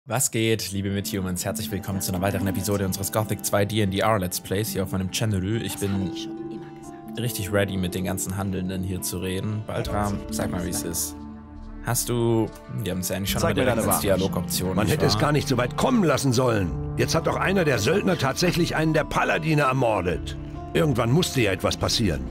Was geht, liebe Mid-Humans? Herzlich willkommen zu einer weiteren Episode unseres Gothic 2 D&D-R Let's Plays hier auf meinem Channel. Ich bin richtig ready, mit den ganzen Handelnden hier zu reden. Baltram, sag mal, wie es ist. Hast du... Die haben es ja eigentlich schon mal direkt als Dialogoption. Man hätte es gar nicht so weit kommen lassen sollen. Jetzt hat doch einer der Söldner tatsächlich einen der Paladine ermordet. Irgendwann musste ja etwas passieren.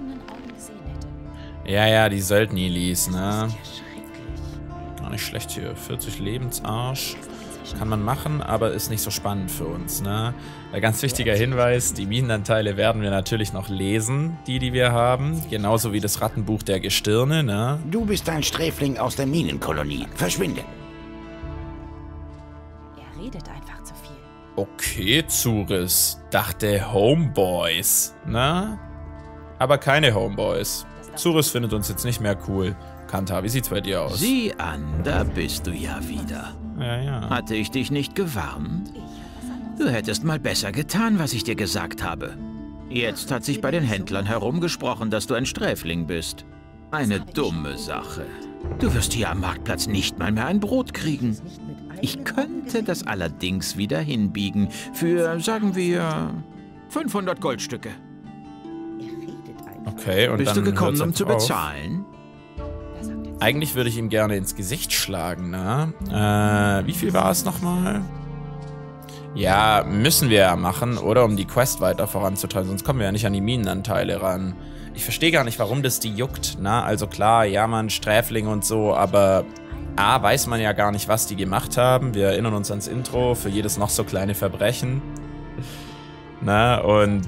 Ja, die Söldnilis, ne? Gar nicht schlecht hier. 40 Lebensarsch. Kann man machen, aber ist nicht so spannend für uns, ne? Ein ganz wichtiger Hinweis, die Minenanteile werden wir natürlich noch lesen, die wir haben. Genauso wie das Rattenbuch der Gestirne, ne? Du bist ein Sträfling aus der Minenkolonie. Verschwinde. Er redet einfach zu viel. Okay, Zuris. Dachte Homeboys, ne? Aber keine Homeboys. Zuris findet uns jetzt nicht mehr cool. Kanta, wie sieht's bei dir aus? Sieh an, da bist du ja wieder. Ja. Hatte ich dich nicht gewarnt? Du hättest mal besser getan, was ich dir gesagt habe. Jetzt hat sich bei den Händlern herumgesprochen, dass du ein Sträfling bist. Eine dumme Sache. Du wirst hier am Marktplatz nicht mal mehr ein Brot kriegen. Ich könnte das allerdings wieder hinbiegen für, sagen wir, 500 Goldstücke. Okay, und Bist dann du gekommen, hört's um zu auf. bezahlen? Eigentlich würde ich ihm gerne ins Gesicht schlagen, ne? Wie viel war es nochmal? Ja, müssen wir ja machen, oder? Um die Quest weiter voranzutreiben, sonst kommen wir ja nicht an die Minenanteile ran. Ich verstehe gar nicht, warum das die juckt, ne? Also klar, ja man, Sträfling und so, aber A, weiß man ja gar nicht, was die gemacht haben. Wir erinnern uns ans Intro, für jedes noch so kleine Verbrechen. Na, und...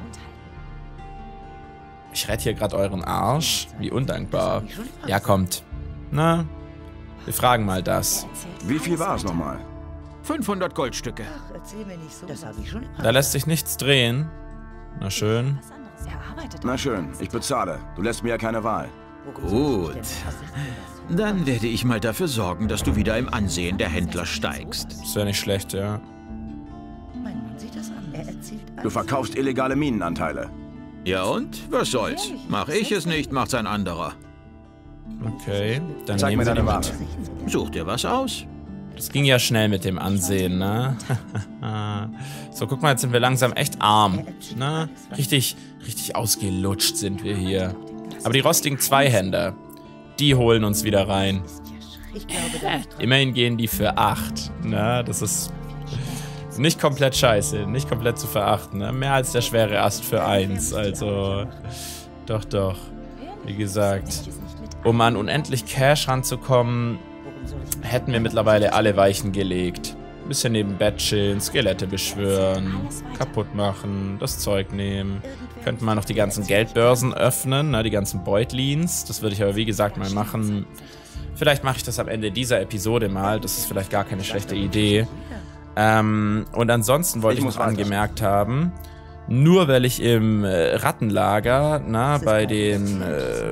Ich rette hier gerade euren Arsch. Wie undankbar. Ja, kommt. Na, wir fragen mal das. Wie viel war es nochmal? 500 Goldstücke. Ach, erzähl mir nicht so. Das habe ich schon immer. Da lässt sich nichts drehen. Na schön. Was anderes. Er arbeitet. Na schön, ich bezahle. Du lässt mir ja keine Wahl. Gut. Dann werde ich mal dafür sorgen, dass du wieder im Ansehen der Händler steigst. Ist ja nicht schlecht, ja. Mein Mann sieht das an. Er erzählt Du verkaufst illegale Minenanteile. Ja und? Was soll's? Mach ich es nicht, macht's ein anderer. Okay, dann Zeig nehmen mir wir die deine mit. Ware. Such dir was aus. Das ging ja schnell mit dem Ansehen, ne? So, guck mal, jetzt sind wir langsam echt arm, ne? Richtig ausgelutscht sind wir hier. Aber die rostigen Zweihänder, die holen uns wieder rein. Ich glaube, da ist Immerhin gehen die für 8, ne? Das ist nicht komplett scheiße, nicht komplett zu verachten, ne? Mehr als der schwere Ast für 1, also doch. Wie gesagt, um an unendlich Cash ranzukommen, hätten wir mittlerweile alle Weichen gelegt. Ein bisschen neben Bett chillen, Skelette beschwören, kaputt machen, das Zeug nehmen. Könnten wir noch die ganzen Geldbörsen öffnen, ne, die ganzen Beutlins. Das würde ich aber wie gesagt mal machen. Vielleicht mache ich das am Ende dieser Episode mal. Das ist vielleicht gar keine schlechte Idee. Und ansonsten wollte ich noch angemerkt haben, nur weil ich im Rattenlager, bei den...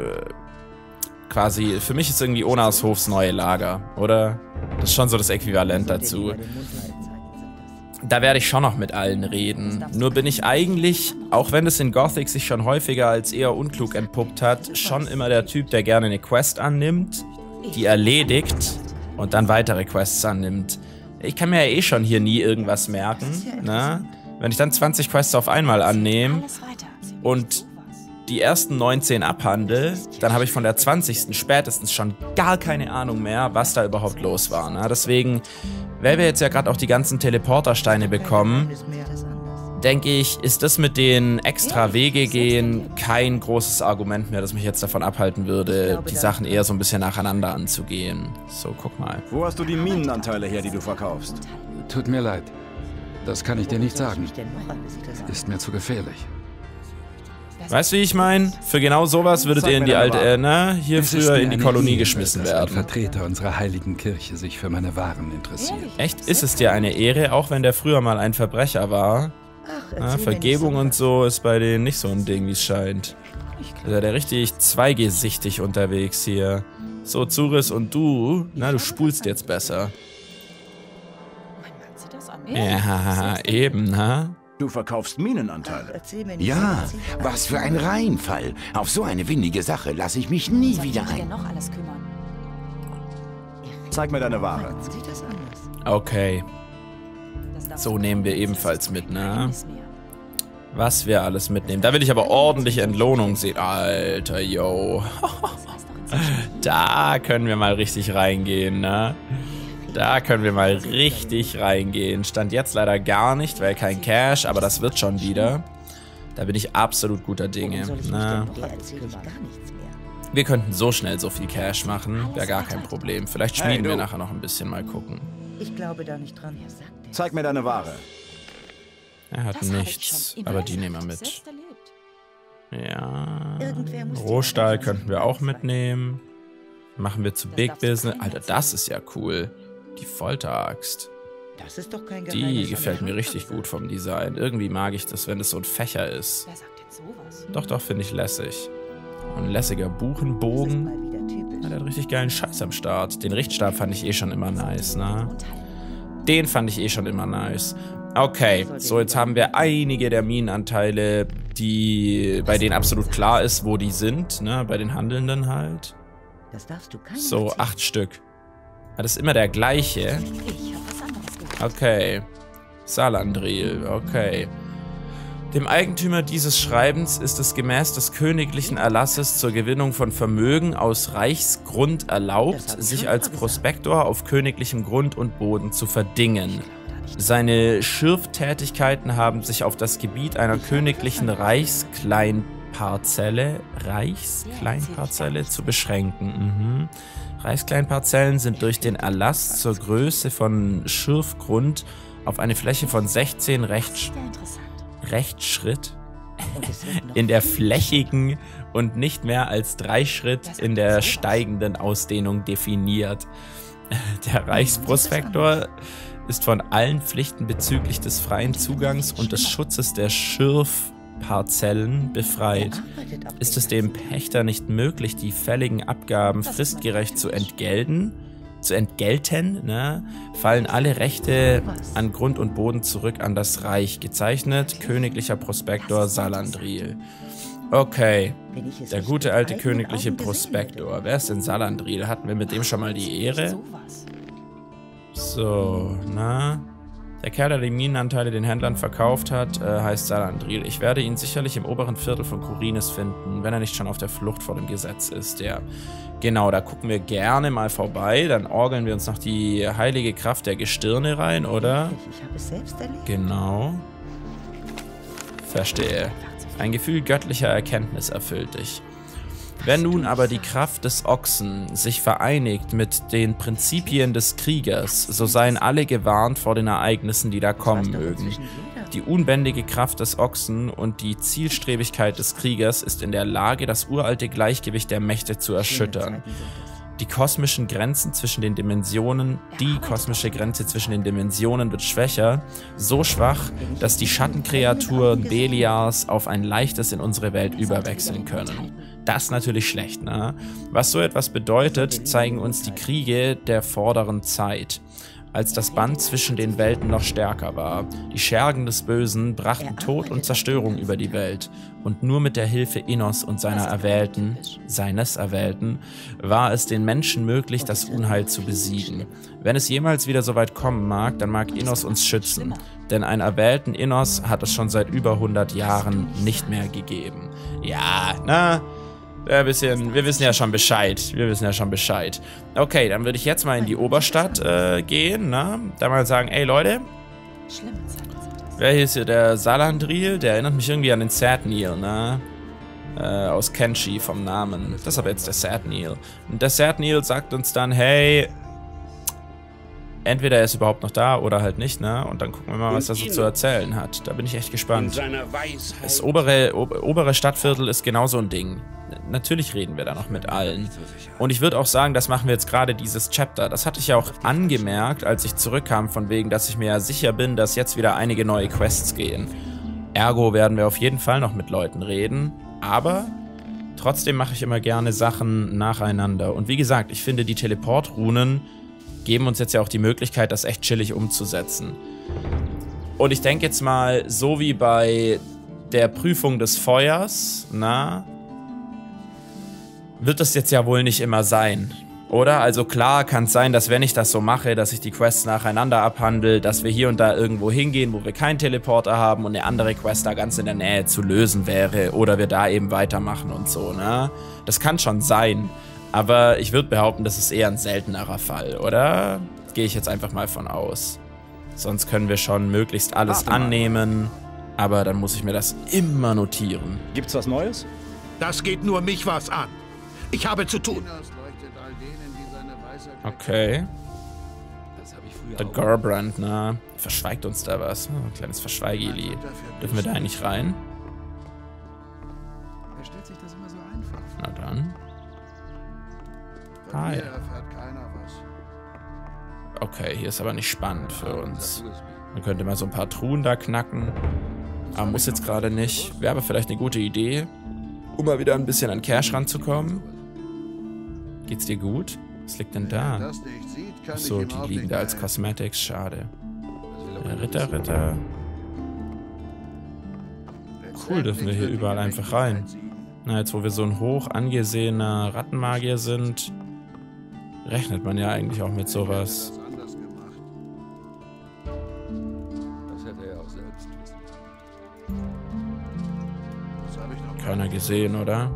quasi, für mich ist irgendwie Onarshofs neue Lager, oder? Das ist schon so das Äquivalent dazu. Da werde ich schon noch mit allen reden. Nur bin ich eigentlich, auch wenn es in Gothic sich schon häufiger als eher unklug entpuppt hat, schon immer der Typ, der gerne eine Quest annimmt, die erledigt und dann weitere Quests annimmt. Ich kann mir ja eh schon hier nie irgendwas merken, ne? Wenn ich dann 20 Quests auf einmal annehme und die ersten 19 abhandel, dann habe ich von der 20. spätestens schon gar keine Ahnung mehr, was da überhaupt los war. Ne? Deswegen, weil wir jetzt ja gerade auch die ganzen Teleportersteine bekommen, denke ich, ist das mit den extra Wege gehen kein großes Argument mehr, das mich jetzt davon abhalten würde, die Sachen eher so ein bisschen nacheinander anzugehen. So, guck mal. Wo hast du die Minenanteile her, die du verkaufst? Tut mir leid. Das kann ich dir nicht sagen. Ist mir zu gefährlich. Weißt du, wie ich meine? Für genau sowas würdet ihr in die alte, hier früher in die Kolonie geschmissen dass ein werden. Vertreter unserer heiligen Kirche sich für meine Waren interessiert. Echt, ist es dir eine Ehre, auch wenn der früher mal ein Verbrecher war? Vergebung und so ist bei denen nicht so ein Ding, wie es scheint. Ist ja der richtig zweigesichtig unterwegs hier. So, Zuris und du, du spulst jetzt besser. Ja, eben, Du verkaufst Minenanteile. Ja, was für ein Reinfall. Auf so eine windige Sache lasse ich mich nie wieder ein. noch alles kümmern. Zeig mir deine Ware. Okay. So nehmen wir ebenfalls mit, ne? Was wir alles mitnehmen. Da will ich aber ordentlich Entlohnung sehen. Alter, yo. Da können wir mal richtig reingehen, ne? Da können wir mal richtig reingehen. Stand jetzt leider gar nicht, weil kein Cash, aber das wird schon wieder. Da bin ich absolut guter Dinge. Ne? Wir könnten so schnell so viel Cash machen. Wäre gar kein Problem. Vielleicht schmieden wir nachher noch ein bisschen, mal gucken. Ich glaube da nicht dran. Zeig mir deine Ware. Er hat nichts, aber die nehmen wir mit. Ja. Rohstahl könnten wir auch mitnehmen. Machen wir zu Big Business. Alter, das ist ja cool. Die Folteraxt. Das ist doch kein Geheimnis. Die gefällt mir richtig gut vom Design. Irgendwie mag ich das, wenn es so ein Fächer ist. Doch, finde ich lässig. Und ein lässiger Buchenbogen. Ja, der hat richtig geilen Scheiß am Start. Den Richtstab fand ich eh schon immer nice, ne? Den fand ich eh schon immer nice. Okay, so jetzt haben wir einige der Minenanteile, bei denen absolut klar ist, wo die sind, ne? Bei den Handelnden halt. So, 8 Stück. Das ist immer der gleiche. Okay. Salandriel, okay. Dem Eigentümer dieses Schreibens ist es gemäß des königlichen Erlasses zur Gewinnung von Vermögen aus Reichsgrund erlaubt, sich als Prospektor auf königlichem Grund und Boden zu verdingen. Seine Schürftätigkeiten haben sich auf das Gebiet einer königlichen Reichskleinparzelle zu beschränken. Reichskleinparzellen sind durch den Erlass zur Größe von Schürfgrund auf eine Fläche von 16 Rechtsschritt in der flächigen und nicht mehr als 3 Schritt in der steigenden Ausdehnung definiert. Der Reichsprospektor ist von allen Pflichten bezüglich des freien Zugangs und des Schutzes der Schürfparzellen befreit. Ist es dem Pächter nicht möglich, die fälligen Abgaben fristgerecht zu entgelten, ne, fallen alle Rechte an Grund und Boden zurück an das Reich. Gezeichnet, königlicher Prospektor Salandriel. Okay, der gute alte königliche Prospektor. Wer ist denn Salandriel? Hatten wir mit dem schon mal die Ehre? So, na? Der Kerl, der die Minenanteile den Händlern verkauft hat, heißt Salandriel. Ich werde ihn sicherlich im oberen Viertel von Khorinis finden, wenn er nicht schon auf der Flucht vor dem Gesetz ist. Ja, genau, da gucken wir gerne mal vorbei. Dann orgeln wir uns noch die heilige Kraft der Gestirne rein, oder? Ich habe es selbst erlebt. Genau. Verstehe. Ein Gefühl göttlicher Erkenntnis erfüllt dich. Wenn nun aber die Kraft des Ochsen sich vereinigt mit den Prinzipien des Kriegers, so seien alle gewarnt vor den Ereignissen, die da kommen mögen. Die unbändige Kraft des Ochsen und die Zielstrebigkeit des Kriegers ist in der Lage, das uralte Gleichgewicht der Mächte zu erschüttern. Die kosmische Grenze zwischen den Dimensionen wird schwächer, so schwach, dass die Schattenkreaturen Beliars auf ein leichtes in unsere Welt überwechseln können. Das ist natürlich schlecht, ne? Was so etwas bedeutet, zeigen uns die Kriege der vorderen Zeit, als das Band zwischen den Welten noch stärker war. Die Schergen des Bösen brachten Tod und Zerstörung über die Welt, und nur mit der Hilfe Innos und seines Erwählten, war es den Menschen möglich, das Unheil zu besiegen. Wenn es jemals wieder so weit kommen mag, dann mag Innos uns schützen, denn einen erwählten Innos hat es schon seit über 100 Jahren nicht mehr gegeben. Ja, na... wir wissen ja schon Bescheid. Okay, dann würde ich jetzt mal in die Oberstadt gehen, ne? Da mal sagen, ey Leute, wer hier ist hier? Der Salandriel, der erinnert mich irgendwie an den Sadnil, ne? Aus Kenshi vom Namen. Das ist aber jetzt der Sadnil. Und der Sadnil sagt uns dann, hey, entweder er ist überhaupt noch da oder halt nicht, ne? Und dann gucken wir mal, was er so zu erzählen hat. Da bin ich echt gespannt. Das obere Stadtviertel ist genau so ein Ding. Natürlich reden wir da noch mit allen. Und ich würde auch sagen, das machen wir jetzt gerade dieses Chapter. Das hatte ich ja auch angemerkt, als ich zurückkam, von wegen, dass ich mir ja sicher bin, dass jetzt wieder einige neue Quests gehen. Ergo werden wir auf jeden Fall noch mit Leuten reden. Aber trotzdem mache ich immer gerne Sachen nacheinander. Und wie gesagt, ich finde, die Teleportrunen geben uns jetzt ja auch die Möglichkeit, das echt chillig umzusetzen. Und ich denke jetzt mal, so wie bei der Prüfung des Feuers, na, wird das jetzt ja wohl nicht immer sein. Oder? Also klar kann es sein, dass wenn ich das so mache, dass ich die Quests nacheinander abhandle, dass wir hier und da irgendwo hingehen, wo wir keinen Teleporter haben und eine andere Quest da ganz in der Nähe zu lösen wäre. Oder wir da eben weitermachen und so, ne? Das kann schon sein. Aber ich würde behaupten, das ist eher ein seltenerer Fall, oder? Gehe ich jetzt einfach mal von aus. Sonst können wir schon möglichst alles annehmen. Aber dann muss ich mir das immer notieren. Gibt's was Neues? Das geht nur mich was an. Ich habe zu tun. Okay. Der Gorbrand, ne? Verschweigt uns da was. Ein kleines Verschweigeli. Dürfen wir da eigentlich rein? Na dann. Hi. Okay, hier ist aber nicht spannend für uns. Man könnte mal so ein paar Truhen da knacken. Aber muss jetzt gerade nicht. Wäre aber vielleicht eine gute Idee, um mal wieder ein bisschen an Cash ranzukommen. Geht's dir gut? Was liegt denn da? Achso, die liegen da als Cosmetics. Schade. Ritter. Cool, dürfen wir hier überall einfach rein. Na, jetzt wo wir so ein hoch angesehener Rattenmagier sind, rechnet man ja eigentlich auch mit sowas. Keiner gesehen, oder?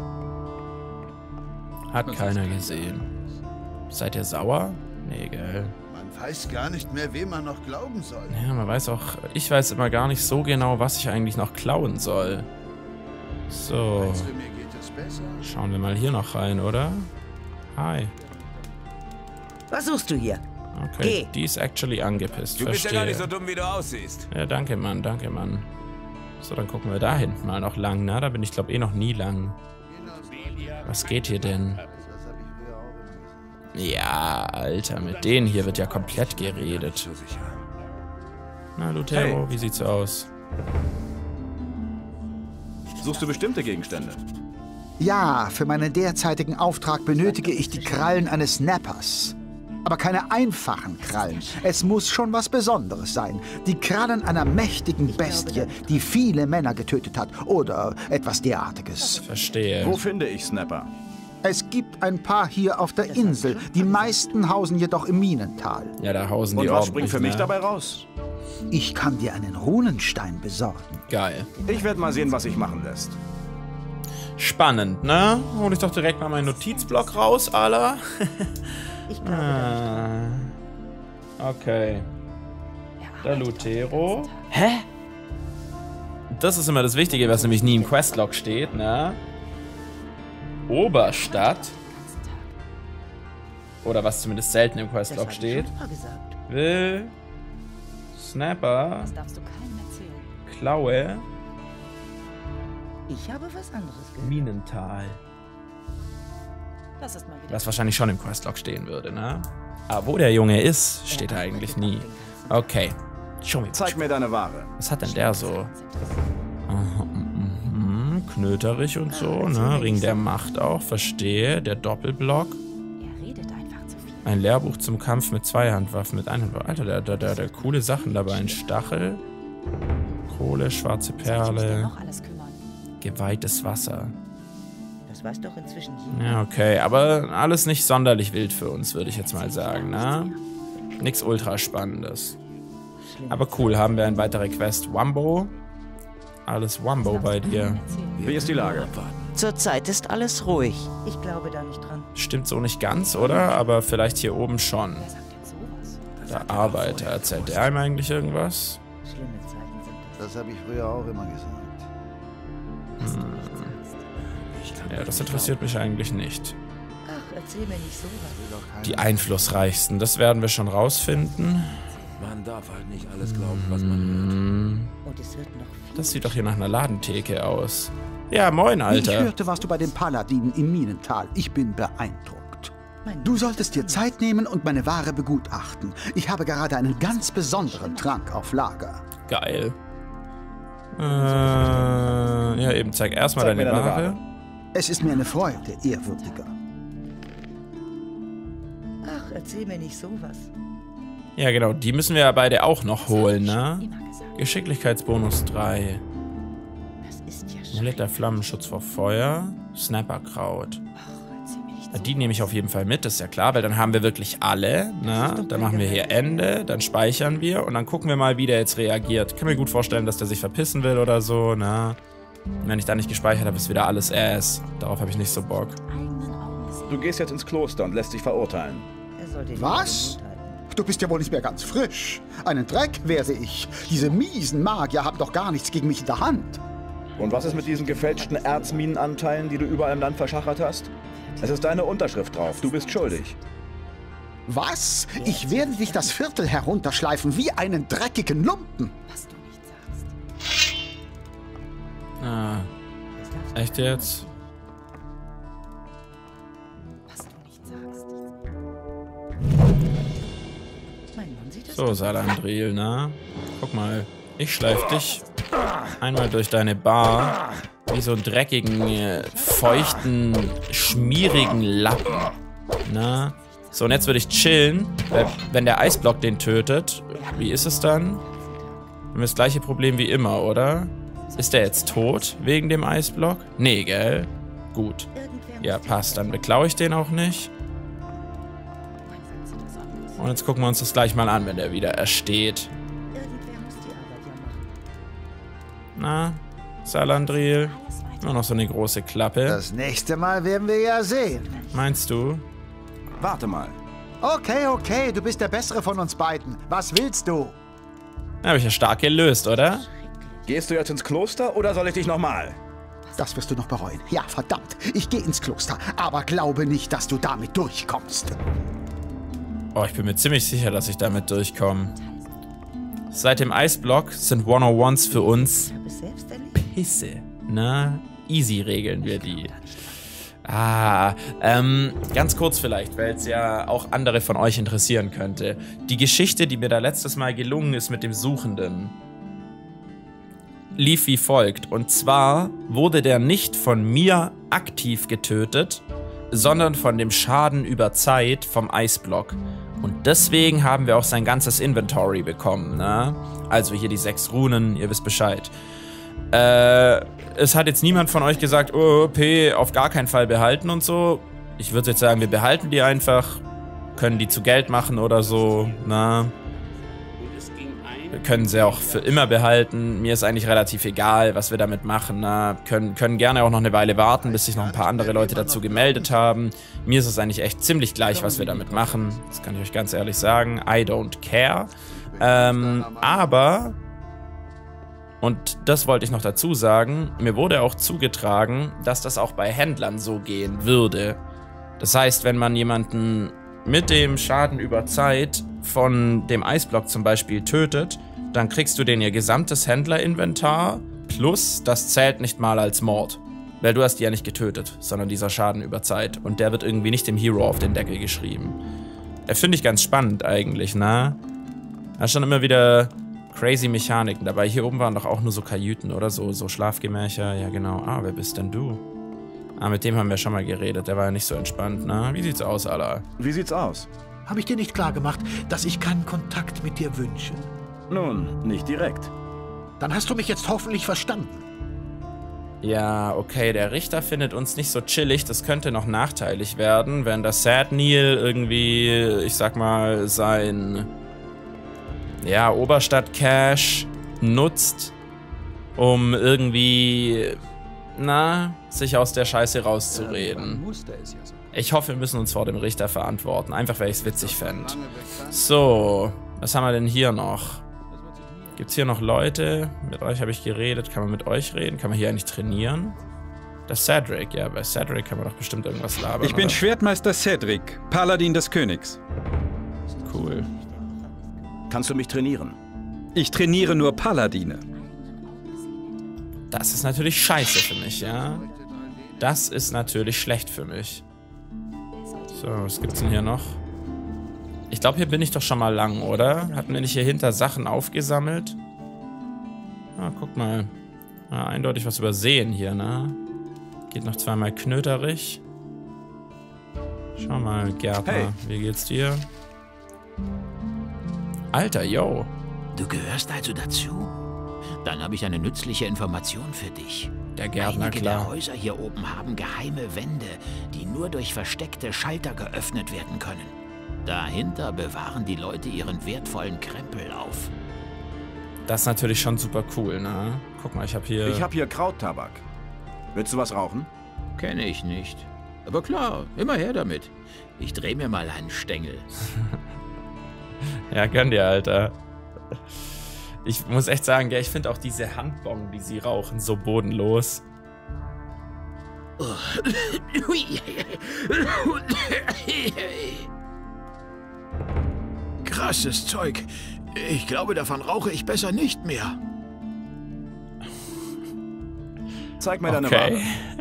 Hat keiner gesehen. Seid ihr sauer? Nee, gell. Man weiß gar nicht mehr, wem man noch glauben soll. Ja, man weiß auch... Ich weiß immer gar nicht so genau, was ich eigentlich noch klauen soll. So. Schauen wir mal hier noch rein, oder? Hi. Was suchst du hier? Okay, die ist actually angepisst. Du bist Verstehe. ja gar nicht so dumm, wie du aussiehst. Ja, danke, Mann, danke, Mann. So, dann gucken wir da hinten mal noch lang, ne? Da bin ich, glaube ich, noch nie lang. Was geht hier denn? Ja, Alter, mit denen hier wird ja komplett geredet. Na, Lutero, wie sieht's aus? Suchst du bestimmte Gegenstände? Ja, für meinen derzeitigen Auftrag benötige ich die Krallen eines Snappers. Aber keine einfachen Krallen. Es muss schon was Besonderes sein. Die Krallen einer mächtigen Bestie, die viele Männer getötet hat. Oder etwas derartiges. Verstehe. Wo finde ich Snapper? Es gibt ein paar hier auf der Insel. Die meisten hausen jedoch im Minental. Ja, da hausen die Und was springt ordentlich, für mich ne? dabei raus? Ich kann dir einen Runenstein besorgen. Geil. Ich werde mal sehen, was sich machen lässt. Spannend, ne? Hol ich doch direkt mal meinen Notizblock raus, Alter. Ich glaube, Okay. Der Lutero. Hä? Das ist immer das Wichtige, was nämlich nie im Questlog steht, ne? Oberstadt. Oder was zumindest selten im Questlog steht. Will Snapper Klaue ich habe was anderes gehört. Minental. Das ist mal wieder. Was wahrscheinlich schon im Questlog stehen würde, ne? Aber wo der Junge ist, steht da eigentlich nie. Okay. Show me. Zeig mir deine Ware. Was hat denn der so? Knöterig und so, ne? Ring der Macht auch, verstehe. Der Doppelblock. Er redet einfach zu viel. Ein Lehrbuch zum Kampf mit Zweihandwaffen, mit Einhandwaffen. Alter, der coole Sachen dabei. Ein Stachel. Kohle, schwarze Perle. Noch alles kümmern. Geweihtes Wasser. Das weiß doch inzwischen jeder. Ja, okay. Aber alles nicht sonderlich wild für uns, würde ich jetzt mal sagen, ne? Nix ultra Spannendes. Aber cool, haben wir eine weitere Quest. Wumbo. Alles Wumbo bei dir. Wie ist die Lage? Zurzeit ist alles ruhig. Ich glaube da nicht dran. Stimmt so nicht ganz, oder? Aber vielleicht hier oben schon. Wer sagt denn sowas? Der Arbeiter. Erzählt der einem eigentlich irgendwas? Schlimme Zeiten sind das. Das habe ich früher auch immer gesagt. Ja, das interessiert mich eigentlich nicht. Ach, erzähl mir nicht sowas. Die einflussreichsten, das werden wir schon rausfinden. Man darf halt nicht alles glauben, was man Und es wird noch viel. Das sieht doch hier nach einer Ladentheke aus. Ja, moin, Ich Alter. hörte, warst du bei den Paladinen im Minental. Ich bin beeindruckt. Du solltest dir Zeit nehmen und meine Ware begutachten. Ich habe gerade einen ganz besonderen Trank auf Lager. Geil. Ja, eben, zeig erstmal deine Ware. Es ist mir eine Freude, Ehrwürdiger. Ach, erzähl mir nicht sowas. Ja, genau, die müssen wir ja beide auch noch holen, ne? Geschicklichkeitsbonus 3. Das ist ja Amulett der Flammenschutz vor Feuer. Snapperkraut. Ach, erzähl mir nicht Die nehme ich auf jeden Fall mit, das ist ja klar, weil dann haben wir wirklich alle. Na, dann machen wir hier Ende, dann speichern wir und dann gucken wir mal, wie der jetzt reagiert. Ich kann mir gut vorstellen, dass der sich verpissen will oder so, na. Und wenn ich da nicht gespeichert habe, ist wieder alles Ass. Darauf habe ich nicht so Bock. Du gehst jetzt ins Kloster und lässt dich verurteilen. Was? Du bist ja wohl nicht mehr ganz frisch. Einen Dreck werde ich. Diese miesen Magier haben doch gar nichts gegen mich in der Hand. Und was ist mit diesen gefälschten Erzminenanteilen, die du überall im Land verschachert hast? Es ist deine Unterschrift drauf. Du bist schuldig. Was? Ich werde dich das Viertel herunterschleifen wie einen dreckigen Lumpen. Was du nicht sagst. Ah. Echt jetzt? Was du nicht sagst. So, Salandriel, na? Guck mal. Ich schleif dich einmal durch deine Bar wie so einen dreckigen, feuchten, schmierigen Lappen. Na? So, und jetzt würde ich chillen, weil wenn der Eisblock den tötet, wie ist es dann? Haben wir das gleiche Problem wie immer, oder? Ist der jetzt tot wegen dem Eisblock? Nee, gell? Gut. Ja, passt. Dann beklaue ich den auch nicht. Und jetzt gucken wir uns das gleich mal an, wenn der wieder ersteht. Na, Salandriel? Nur noch so eine große Klappe. Das nächste Mal werden wir ja sehen. Meinst du? Warte mal. Okay, du bist der Bessere von uns beiden. Was willst du? Habe ich ja stark gelöst, oder? Gehst du jetzt ins Kloster oder soll ich dich nochmal? Das wirst du noch bereuen. Ja, verdammt. Ich gehe ins Kloster. Aber glaube nicht, dass du damit durchkommst. Oh, ich bin mir ziemlich sicher, dass ich damit durchkomme. Seit dem Eisblock sind 101s für uns Pisse. Na, easy regeln wir die. Ganz kurz vielleicht, weil es ja auch andere von euch interessieren könnte. Die Geschichte, die mir da letztes Mal gelungen ist mit dem Suchenden, lief wie folgt. Und zwar wurde der nicht von mir aktiv getötet, sondern von dem Schaden über Zeit vom Eisblock. Und deswegen haben wir auch sein ganzes Inventory bekommen, ne? Also hier die 6 Runen, ihr wisst Bescheid. Es hat jetzt niemand von euch gesagt, oh, P, auf gar keinen Fall behalten und so. Ich würde jetzt sagen, wir behalten die einfach, können die zu Geld machen oder so, na. Wir können sie auch für immer behalten. Mir ist eigentlich relativ egal, was wir damit machen. Na, können gerne auch noch eine Weile warten, bis sich noch ein paar andere Leute dazu gemeldet haben. Mir ist es eigentlich echt ziemlich gleich, was wir damit machen. Das kann ich euch ganz ehrlich sagen. I don't care. Aber, und das wollte ich noch dazu sagen, mir wurde auch zugetragen, dass das auch bei Händlern so gehen würde. Das heißt, wenn man jemanden mit dem Schaden über Zeit von dem Eisblock zum Beispiel tötet, dann kriegst du den ihr gesamtes Händlerinventar plus das zählt nicht mal als Mord. Weil du hast die ja nicht getötet, sondern dieser Schaden über Zeit. Und der wird irgendwie nicht dem Hero auf den Deckel geschrieben. Finde ich ganz spannend eigentlich, ne? Da ist schon immer wieder crazy Mechaniken dabei. Hier oben waren doch auch nur so Kajüten, oder? So Schlafgemächer. Ja, genau. Ah, wer bist denn du? Ah, mit dem haben wir schon mal geredet. Der war ja nicht so entspannt, ne? Wie sieht's aus, Allah? Wie sieht's aus? Habe ich dir nicht klar gemacht, dass ich keinen Kontakt mit dir wünsche? Nun, nicht direkt. Dann hast du mich jetzt hoffentlich verstanden. Ja, okay, der Richter findet uns nicht so chillig. Das könnte noch nachteilig werden, wenn der Sad Neil irgendwie, ich sag mal, sein, ja, Oberstadt-Cash nutzt, um irgendwie, na, sich aus der Scheiße rauszureden. Ich hoffe, wir müssen uns vor dem Richter verantworten. Einfach, weil ich es witzig fände. So, was haben wir denn hier noch? Gibt es hier noch Leute? Mit euch habe ich geredet. Kann man mit euch reden? Kann man hier eigentlich trainieren? Das Cedric, ja, bei Cedric kann man doch bestimmt irgendwas labern. Ich bin Schwertmeister Cedric, Paladin des Königs. Cool. Kannst du mich trainieren? Ich trainiere nur Paladine. Das ist natürlich scheiße für mich, ja? Das ist natürlich schlecht für mich. So, was gibt's denn hier noch? Ich glaube, hier bin ich doch schon mal lang, oder? Hatten wir nicht hier hinter Sachen aufgesammelt? Ah, guck mal. Ah, eindeutig was übersehen hier, ne? Geht noch zweimal knöterig. Schau mal, Gärtner. Hey. Wie geht's dir? Alter, yo. Du gehörst also dazu? Dann habe ich eine nützliche Information für dich. Der Gärtner, Einige klar. der Häuser hier oben haben geheime Wände, die nur durch versteckte Schalter geöffnet werden können. Dahinter bewahren die Leute ihren wertvollen Krempel auf. Das ist natürlich schon super cool, ne? Guck mal, ich habe hier... Ich habe hier Krauttabak. Willst du was rauchen? Kenne ich nicht. Aber klar, immer her damit. Ich drehe mir mal einen Stängel. Ja, gönn dir, Alter. Ich muss echt sagen, ja, ich finde auch diese Handbong, die sie rauchen, so bodenlos. Krasses Zeug. Ich glaube, davon rauche ich besser nicht mehr. Zeig mir deine Ware.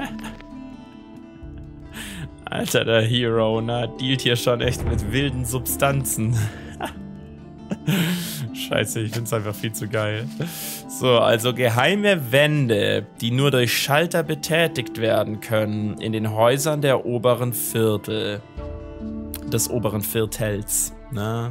Alter, der Hero, ne? Dealt hier schon echt mit wilden Substanzen. Scheiße, ich find's einfach viel zu geil. So, also geheime Wände, die nur durch Schalter betätigt werden können in den Häusern der oberen Viertel. Des oberen Viertels, ne?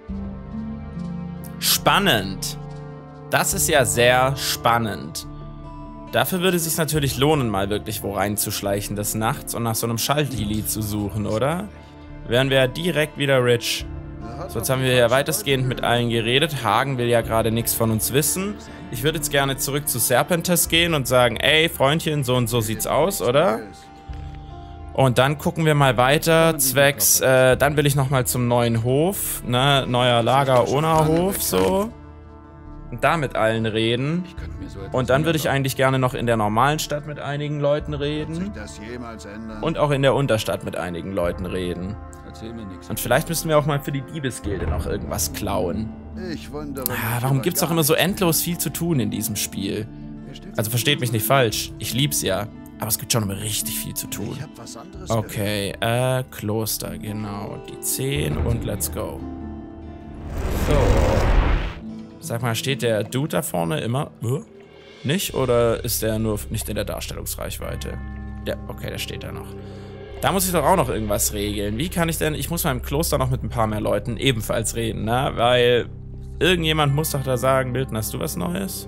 Spannend. Das ist ja sehr spannend. Dafür würde es sich natürlich lohnen, mal wirklich wo reinzuschleichen des Nachts und nach so einem Schaltili zu suchen, oder? Wären wir ja direkt wieder rich. So, jetzt haben wir ja weitestgehend mit allen geredet. Hagen will ja gerade nichts von uns wissen. Ich würde jetzt gerne zurück zu Serpentis gehen und sagen, ey, Freundchen, so und so sieht's aus, oder? Und dann gucken wir mal weiter, zwecks, dann will ich nochmal zum neuen Hof, ne, neuer Lager-Ona-Hof, so. Und da mit allen reden. Und dann würde ich eigentlich gerne noch in der normalen Stadt mit einigen Leuten reden. Und auch in der Unterstadt mit einigen Leuten reden. Und vielleicht müssen wir auch mal für die Diebesgilde noch irgendwas klauen. Warum gibt's doch immer so endlos viel zu tun in diesem Spiel? Also versteht mich nicht falsch, ich lieb's ja. Aber es gibt schon immer richtig viel zu tun. Okay, Kloster, genau. Die 10 und let's go. So. Sag mal, steht der Dude da vorne immer nicht? Oder ist der nur nicht in der Darstellungsreichweite? Ja, okay, der steht da noch. Da muss ich doch auch noch irgendwas regeln. Wie kann ich denn... Ich muss mal im Kloster noch mit ein paar mehr Leuten ebenfalls reden, ne? Weil irgendjemand muss doch da sagen, Milton, hast du was Neues?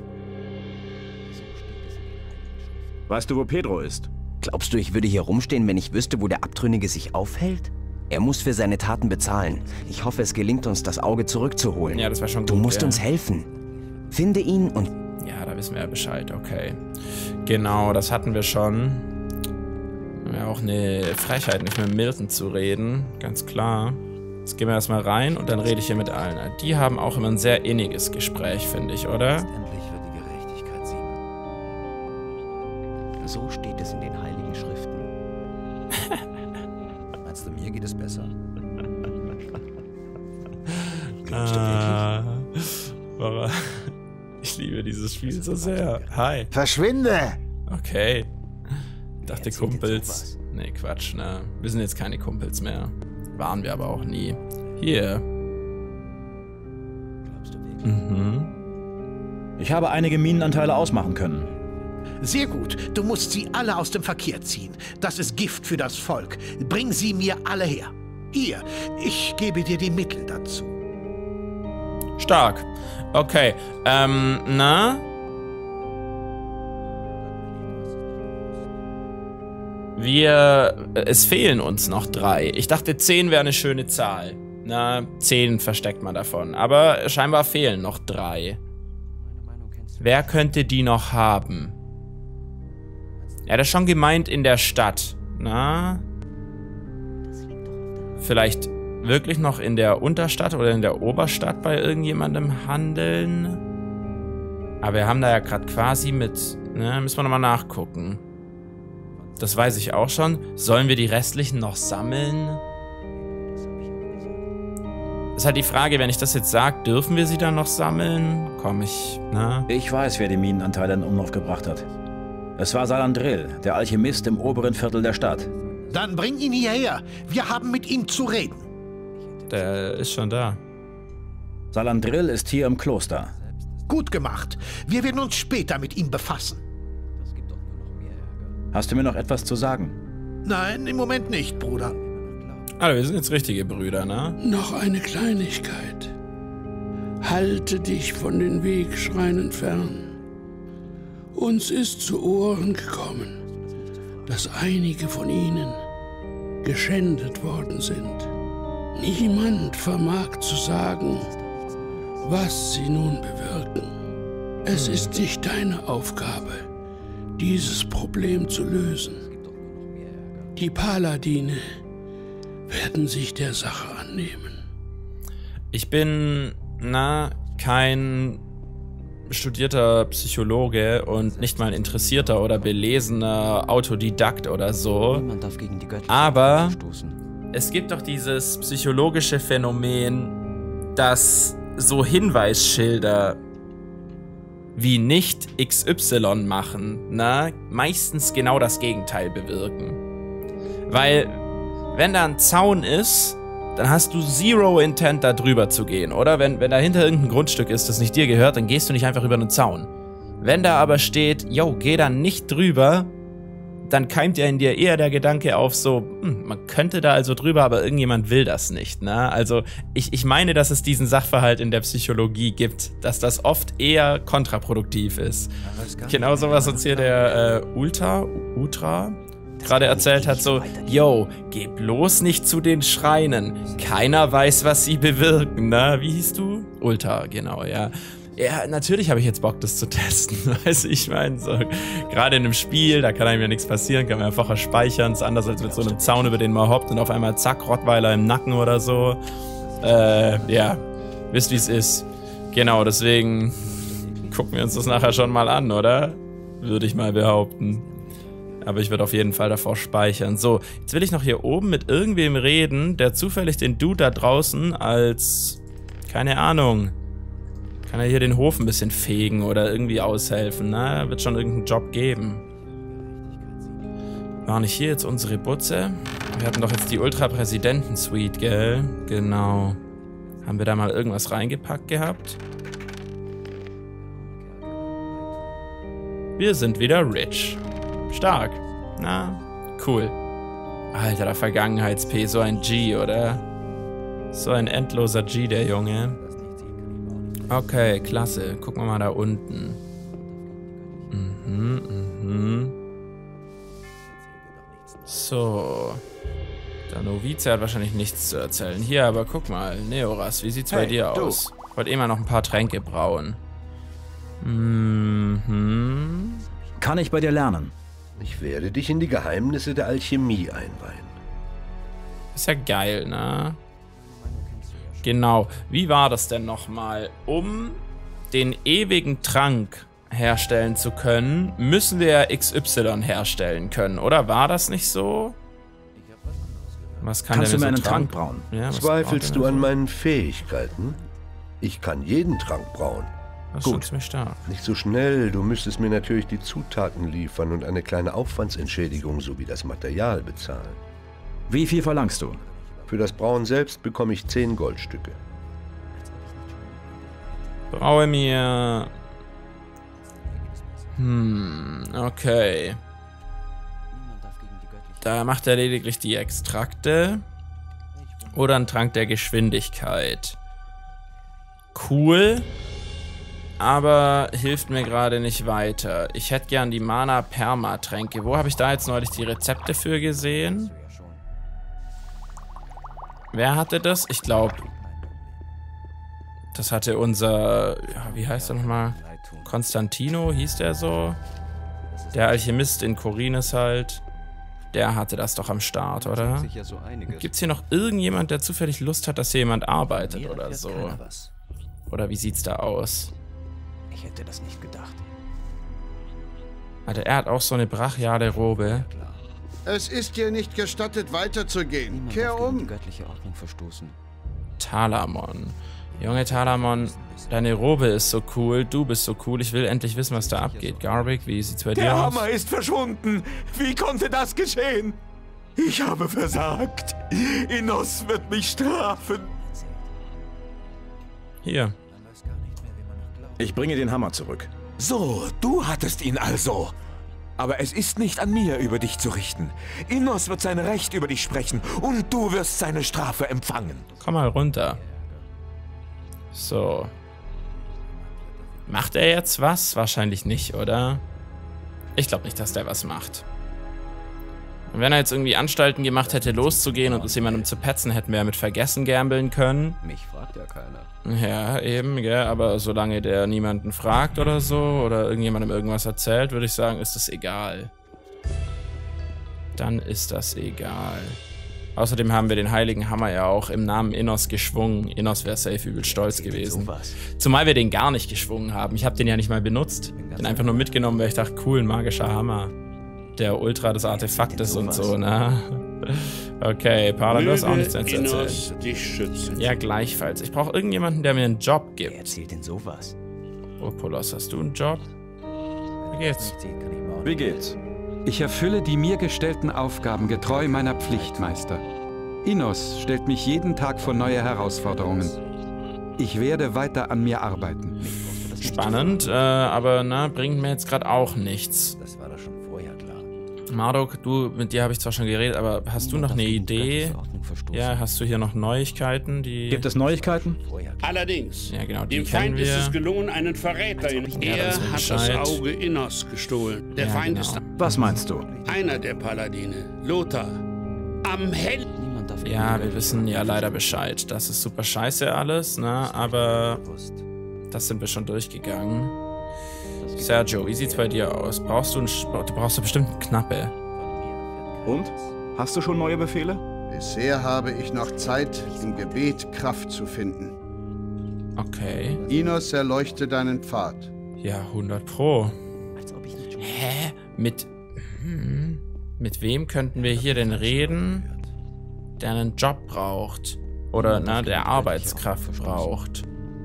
Weißt du, wo Pedro ist? Glaubst du, ich würde hier rumstehen, wenn ich wüsste, wo der Abtrünnige sich aufhält? Er muss für seine Taten bezahlen. Ich hoffe, es gelingt uns, das Auge zurückzuholen. Ja, das war schon gut. Du musst uns helfen. Finde ihn und... Ja, da wissen wir ja Bescheid, okay. Genau, das hatten wir schon. Ja, auch eine Frechheit, nicht mit Milton zu reden. Ganz klar. Jetzt gehen wir erstmal rein und dann rede ich hier mit allen. Die haben auch immer ein sehr inniges Gespräch, finde ich, oder? Endlich wird die Gerechtigkeit siegen. So steht es in den Heiligen Schriften. Meinst du, mir geht es besser? Ich liebe dieses Spiel so sehr. Hi. Verschwinde! Okay. Ich dachte Kumpels. Nee, Quatsch, ne? Wir sind jetzt keine Kumpels mehr. Waren wir aber auch nie. Hier. Ich habe einige Minenanteile ausmachen können. Sehr gut. Du musst sie alle aus dem Verkehr ziehen. Das ist Gift für das Volk. Bring sie mir alle her. Hier, ich gebe dir die Mittel dazu. Stark. Okay. Na? Es fehlen uns noch 3. Ich dachte, 10 wäre eine schöne Zahl. Na, 10 versteckt man davon. Aber scheinbar fehlen noch 3. Wer könnte die noch haben? Ja, das ist schon gemeint in der Stadt. Na? Vielleicht wirklich noch in der Unterstadt oder in der Oberstadt bei irgendjemandem handeln? Aber wir haben da ja gerade quasi mit... Ne, müssen wir nochmal nachgucken. Das weiß ich auch schon. Sollen wir die restlichen noch sammeln? Das ist halt die Frage, wenn ich das jetzt sage, dürfen wir sie dann noch sammeln? Komm, ne? Ich weiß, wer die Minenanteile in Umlauf gebracht hat. Es war Salandrill, der Alchemist im oberen Viertel der Stadt. Dann bring ihn hierher. Wir haben mit ihm zu reden. Der ist schon da. Salandrill ist hier im Kloster. Gut gemacht. Wir werden uns später mit ihm befassen. Hast du mir noch etwas zu sagen? Nein, im Moment nicht, Bruder. Also, wir sind jetzt richtige Brüder, ne? Noch eine Kleinigkeit. Halte dich von den Wegschreinen fern. Uns ist zu Ohren gekommen, dass einige von ihnen geschändet worden sind. Niemand vermag zu sagen, was sie nun bewirken. Es ist nicht deine Aufgabe, dieses Problem zu lösen. Die Paladine werden sich der Sache annehmen. Ich bin, kein studierter Psychologe und nicht mal ein interessierter oder belesener Autodidakt oder so. Aber es gibt doch dieses psychologische Phänomen, dass so Hinweisschilder wie nicht XY machen, meistens genau das Gegenteil bewirken. Weil, wenn da ein Zaun ist, dann hast du zero Intent, da drüber zu gehen, oder? Wenn dahinter irgendein Grundstück ist, das nicht dir gehört, dann gehst du nicht einfach über einen Zaun. Wenn da aber steht, yo, geh da nicht drüber, dann keimt ja in dir eher der Gedanke auf so, man könnte da also drüber, aber irgendjemand will das nicht, ne? Also, ich meine, dass es diesen Sachverhalt in der Psychologie gibt, dass das oft eher kontraproduktiv ist. Genau so, was uns hier der Utra gerade erzählt hat, so, yo, geh bloß nicht zu den Schreinen. Keiner weiß, was sie bewirken, ne? Wie hieß du? Ulta, genau, ja. Ja, natürlich habe ich jetzt Bock, das zu testen. Weißt du, ich meine, so, gerade in einem Spiel, da kann einem ja nichts passieren, kann man einfacher speichern. Ist anders als mit so einem Zaun, über den man hoppt und auf einmal zack, Rottweiler im Nacken oder so. Ja, wisst wie es ist. Genau, deswegen gucken wir uns das nachher schon mal an, oder? Würde ich mal behaupten. Aber ich würde auf jeden Fall davor speichern. So, jetzt will ich noch hier oben mit irgendwem reden, der zufällig den Dude da draußen als, keine Ahnung, kann er hier den Hof ein bisschen fegen oder irgendwie aushelfen, ne? Wird schon irgendeinen Job geben. War nicht hier jetzt unsere Butze? Wir hatten doch jetzt die Ultra-Präsidenten-Suite, gell? Genau. Haben wir da mal irgendwas reingepackt gehabt? Wir sind wieder rich. Stark. Na, cool. Alter, der Vergangenheits-P, so ein G, oder? So ein endloser G, der Junge. Okay, klasse. Gucken wir mal da unten. So. Der Novize hat wahrscheinlich nichts zu erzählen. Hier, aber guck mal. Neoras, wie sieht's bei dir aus? Ich wollte immer noch ein paar Tränke brauen. Kann ich bei dir lernen? Ich werde dich in die Geheimnisse der Alchemie einweihen. Ist ja geil, ne? Genau. Wie war das denn nochmal? Um den ewigen Trank herstellen zu können, müssen wir ja XY herstellen können, oder? War das nicht so? Was kann Kannst du mir so einen Trank brauen? Ja, zweifelst du an meinen Fähigkeiten? Ich kann jeden Trank brauen. Gut, mich stark. Nicht so schnell. Du müsstest mir natürlich die Zutaten liefern und eine kleine Aufwandsentschädigung sowie das Material bezahlen. Wie viel verlangst du? Für das Brauen selbst bekomme ich 10 Goldstücke. Braue mir... okay. Da macht er lediglich die Extrakte. Oder einen Trank der Geschwindigkeit. Cool. Aber hilft mir gerade nicht weiter. Ich hätte gern die Mana-Perma-Tränke. Wo habe ich da jetzt neulich die Rezepte für gesehen? Wer hatte das? Ich glaube, das hatte unser... Ja, wie heißt er nochmal? Konstantino, hieß der so? Der Alchemist in Khorinis halt. Der hatte das doch am Start, oder? Gibt's hier noch irgendjemand, der zufällig Lust hat, dass hier jemand arbeitet oder so? Oder wie sieht's da aus? Ich hätte das nicht gedacht. Alter, er hat auch so eine brachiale Robe. Es ist dir nicht gestattet, weiterzugehen. Kehr um. Die göttliche Ordnung verstoßen. Talamon. Junge Talamon, deine Robe ist so cool, du bist so cool, ich will endlich wissen, was da abgeht. Garbic, wie sieht's bei dir aus? Der Hammer ist verschwunden. Wie konnte das geschehen? Ich habe versagt. Innos wird mich strafen. Hier. Ich bringe den Hammer zurück. So, du hattest ihn also. Aber es ist nicht an mir, über dich zu richten. Innos wird sein Recht über dich sprechen und du wirst seine Strafe empfangen. Komm mal runter. So. Macht er jetzt was? Wahrscheinlich nicht, oder? Ich glaube nicht, dass der was macht. Und wenn er jetzt irgendwie Anstalten gemacht hätte, loszugehen und es jemandem zu petzen, hätten wir ja mit Vergessen gambeln können. Mich fragt ja keiner. Ja, eben, gell, aber solange der niemanden fragt oder so, oder irgendjemandem irgendwas erzählt, würde ich sagen, ist das egal. Dann ist das egal. Außerdem haben wir den heiligen Hammer ja auch im Namen Innos geschwungen. Innos wäre safe übel stolz gewesen. Zumal wir den gar nicht geschwungen haben. Ich habe den ja nicht mal benutzt. Den einfach nur mitgenommen, weil ich dachte, cool, ein magischer Hammer. Der Ultra des Artefaktes und so, ne? Okay, Paula, du hast auch nichts zu erzählen. Ja, gleichfalls. Ich brauche irgendjemanden, der mir einen Job gibt. Wer erzählt denn sowas? Oh, Polos, hast du einen Job? Wie geht's? Wie geht's? Ich erfülle die mir gestellten Aufgaben getreu meiner Pflicht, Meister. Innos stellt mich jeden Tag vor neue Herausforderungen. Ich werde weiter an mir arbeiten. Spannend, aber na, bringt mir jetzt gerade auch nichts. Das war doch schon vorher klar. Marduk, mit dir habe ich zwar schon geredet, aber hast du noch eine Idee? Ja, hast du hier noch Neuigkeiten? Gibt es Neuigkeiten? Allerdings. Ja, genau, die dem Feind kennen wir. ist es gelungen, einen Verräter in... Er hat das Auge Innos gestohlen. Der Feind ist... Was meinst du? Einer der Paladine, Lothar. Am Held... Ja, wir wissen ja leider Bescheid. Das ist super scheiße alles, ne? Aber das sind wir schon durchgegangen. Sergio, wie sieht's bei dir aus? Du brauchst doch bestimmt eine Knappe. Und? Hast du schon neue Befehle? Bisher habe ich noch Zeit, im Gebet Kraft zu finden. Okay. Innos erleuchte deinen Pfad. Ja, 100 Pro. Hä? Mit wem könnten wir hier denn reden, der einen Job braucht? Oder, na, der Arbeitskraft braucht?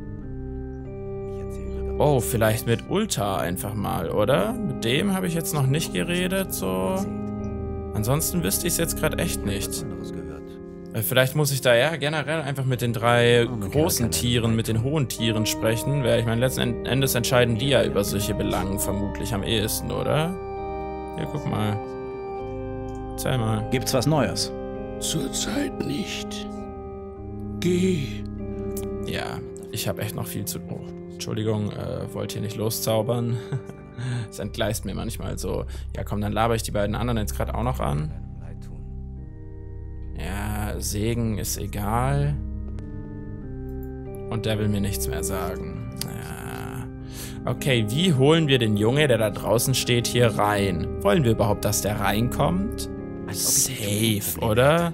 Oh, vielleicht mit Ulta einfach mal, oder? Mit dem habe ich jetzt noch nicht geredet, so. Ansonsten wüsste ich es jetzt gerade echt nicht. Vielleicht muss ich da ja generell einfach mit den 3 großen Tieren, mit den hohen Tieren sprechen, weil ich meine, letzten Endes entscheiden die ja über solche Belangen vermutlich am ehesten, oder? Hier, guck mal. Erzähl mal. Gibt's was Neues? Zurzeit nicht. Geh. Ja, ich habe echt noch viel zu tun. Entschuldigung, wollt hier nicht loszaubern. Das entgleist mir manchmal so. Ja, komm, dann labere ich die beiden anderen jetzt gerade auch noch an. Ja, Segen ist egal. Und der will mir nichts mehr sagen. Ja. Okay, wie holen wir den Junge, der da draußen steht, hier rein? Wollen wir überhaupt, dass der reinkommt? Safe, oder?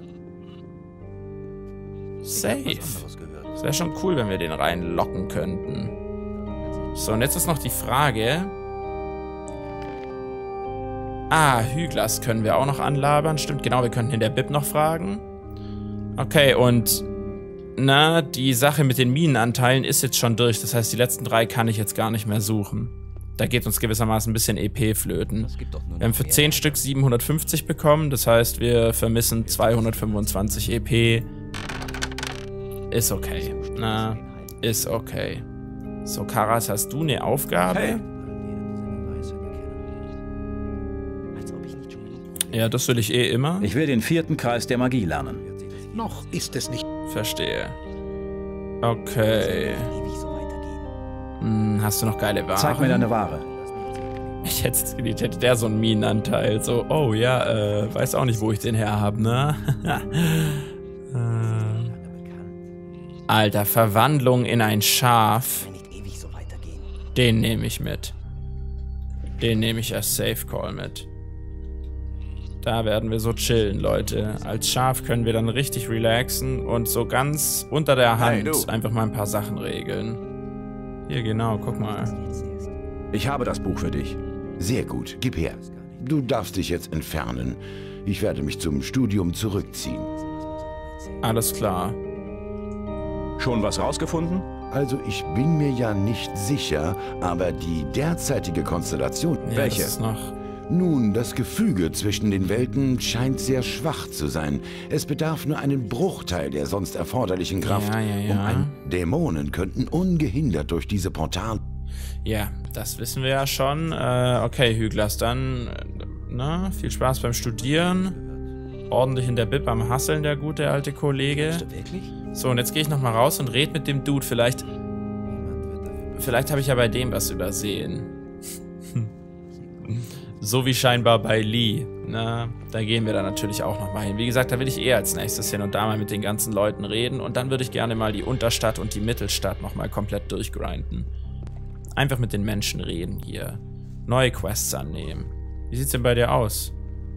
Safe. Das wäre schon cool, wenn wir den reinlocken könnten. So, und jetzt ist noch die Frage. Ah, Hyglas können wir auch noch anlabern. Stimmt, genau, wir könnten in der Bib noch fragen. Okay, und na, die Sache mit den Minenanteilen ist jetzt schon durch. Das heißt, die letzten 3 kann ich jetzt gar nicht mehr suchen. Da geht uns gewissermaßen ein bisschen EP flöten. Wir haben für 10 Stück 750 bekommen. Das heißt, wir vermissen 225 EP. Ist okay. Na, ist okay. So, Karas, hast du eine Aufgabe? Hey. Ja, das will ich eh immer. Ich will den 4. Kreis der Magie lernen. Noch ist es nicht. Verstehe. Okay. Hast du noch geile Ware? Zeig mir deine Ware. Ich hätte der so einen Minenanteil. So, oh ja, weiß auch nicht, wo ich den her habe, ne? Alter, Verwandlung in ein Schaf. Den nehme ich mit. Den nehme ich als Safe Call mit. Da werden wir so chillen, Leute. Als Schaf können wir dann richtig relaxen und so ganz unter der Hand einfach mal ein paar Sachen regeln. Hier, genau, guck mal. Ich habe das Buch für dich. Sehr gut, gib her. Du darfst dich jetzt entfernen. Ich werde mich zum Studium zurückziehen. Alles klar. Schon was rausgefunden? Also ich bin mir ja nicht sicher, aber die derzeitige Konstellation... Ja, welche? Das ist noch... Nun, das Gefüge zwischen den Welten scheint sehr schwach zu sein. Es bedarf nur einen Bruchteil der sonst erforderlichen Kraft. Dämonen könnten ungehindert durch diese Portale... Ja, das wissen wir ja schon. Okay, Hyglas, dann na, viel Spaß beim Studieren. Ordentlich in der Bib am Hasseln, der gute alte Kollege. So, und jetzt gehe ich nochmal raus und rede mit dem Dude. Vielleicht habe ich ja bei dem was übersehen. So wie scheinbar bei Lee. Na, da gehen wir dann natürlich auch nochmal hin. Wie gesagt, da will ich eher als nächstes hin und da mal mit den ganzen Leuten reden. Und dann würde ich gerne mal die Unterstadt und die Mittelstadt nochmal komplett durchgrinden. Einfach mit den Menschen reden hier. Neue Quests annehmen. Wie sieht's denn bei dir aus?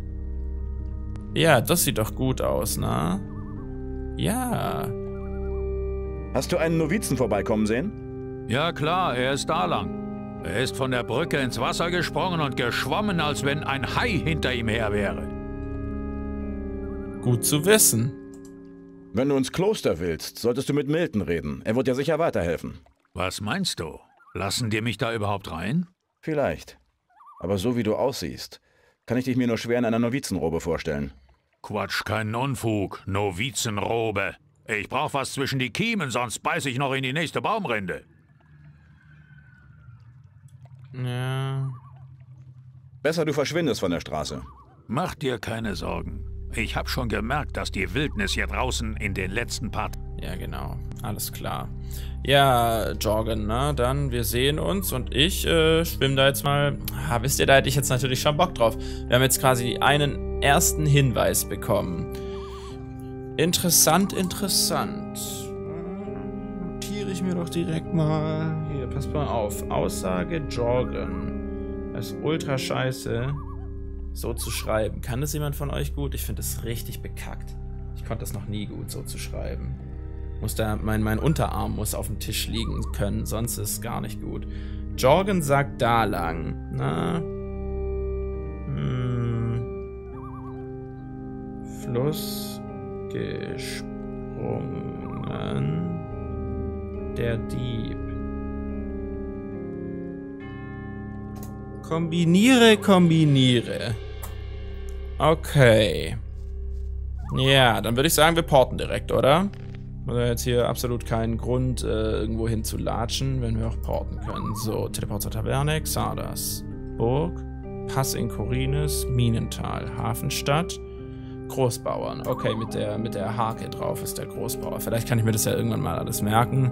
Ja, das sieht doch gut aus, na? Ja. Hast du einen Novizen vorbeikommen sehen? Ja klar, er ist da lang. Er ist von der Brücke ins Wasser gesprungen und geschwommen, als wenn ein Hai hinter ihm her wäre. Gut zu wissen. Wenn du ins Kloster willst, solltest du mit Milton reden. Er wird dir sicher weiterhelfen. Was meinst du? Lassen die mich da überhaupt rein? Vielleicht. Aber so wie du aussiehst, kann ich dich mir nur schwer in einer Novizenrobe vorstellen. Quatsch, kein Unfug. Novizenrobe. Ich brauch was zwischen die Kiemen, sonst beiß ich noch in die nächste Baumrinde. Ja. Besser du verschwindest von der Straße. Mach dir keine Sorgen. Ich hab schon gemerkt, dass die Wildnis hier draußen in den letzten paar... Ja, genau. Alles klar. Ja, Jorgen, na dann, wir sehen uns und ich schwimme da jetzt mal... wisst ihr, da hätte ich jetzt natürlich schon Bock drauf. Wir haben jetzt quasi einen ersten Hinweis bekommen. Interessant, interessant. Notiere ich mir doch direkt mal. Hier, pass mal auf. Aussage Jorgen. Das ist ultra scheiße, so zu schreiben. Kann das jemand von euch gut? Ich finde das richtig bekackt. Ich konnte das noch nie gut, so zu schreiben. Muss da, mein Unterarm muss auf dem Tisch liegen können, sonst ist es gar nicht gut. Jorgen sagt da lang. Na. Fluss gesprungen. Der Dieb. Kombiniere, kombiniere. Okay. Ja, dann würde ich sagen, wir porten direkt, oder? Oder jetzt hier absolut keinen Grund, irgendwo hin zu latschen, wenn wir auch porten können. So, Teleport zur Taverne, Xardas. Burg, Pass in Khorinis, Minental, Hafenstadt, Großbauern. Okay, mit der Hake drauf ist der Großbauer. Vielleicht kann ich mir das ja irgendwann mal alles merken.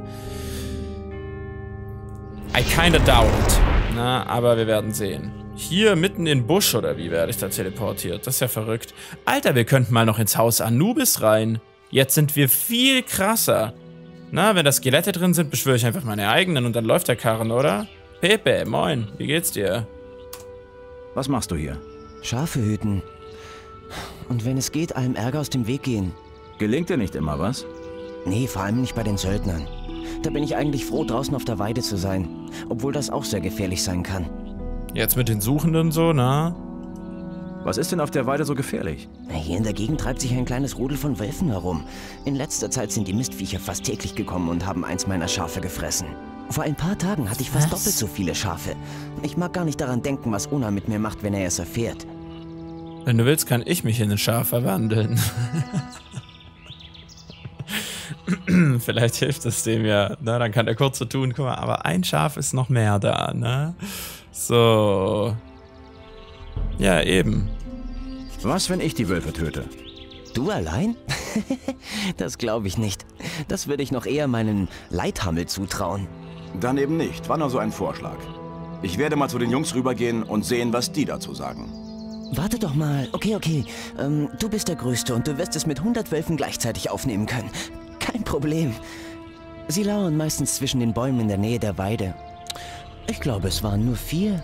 I kinda doubt it. Na, aber wir werden sehen. Hier mitten in den Busch, oder wie werde ich da teleportiert? Das ist ja verrückt. Alter, wir könnten mal noch ins Haus Anubis rein. Jetzt sind wir viel krasser. Na, wenn da Skelette drin sind, beschwöre ich einfach meine eigenen und dann läuft der Karren, oder? Pepe, moin, wie geht's dir? Was machst du hier? Schafe hüten. Und wenn es geht, allem Ärger aus dem Weg gehen. Gelingt dir nicht immer, was? Nee, vor allem nicht bei den Söldnern. Da bin ich eigentlich froh, draußen auf der Weide zu sein. Obwohl das auch sehr gefährlich sein kann. Jetzt mit den Suchenden so, na? Was ist denn auf der Weide so gefährlich? Hier in der Gegend treibt sich ein kleines Rudel von Wölfen herum. In letzter Zeit sind die Mistviecher fast täglich gekommen und haben eins meiner Schafe gefressen. Vor ein paar Tagen hatte ich fast doppelt so viele Schafe. Ich mag gar nicht daran denken, was Una mit mir macht, wenn er es erfährt. Wenn du willst, kann ich mich in ein Schaf verwandeln. Vielleicht hilft es dem ja. Na, dann kann er kurz so tun, guck mal, aber ein Schaf ist noch mehr da, ne? So. Ja, eben. Was, wenn ich die Wölfe töte? Du allein? Das glaube ich nicht. Das würde ich noch eher meinen Leithammel zutrauen. Dann eben nicht. War nur so ein Vorschlag. Ich werde mal zu den Jungs rübergehen und sehen, was die dazu sagen. Warte doch mal. Okay. Du bist der Größte und du wirst es mit 100 Wölfen gleichzeitig aufnehmen können. Kein Problem. Sie lauern meistens zwischen den Bäumen in der Nähe der Weide. Ich glaube, es waren nur 4.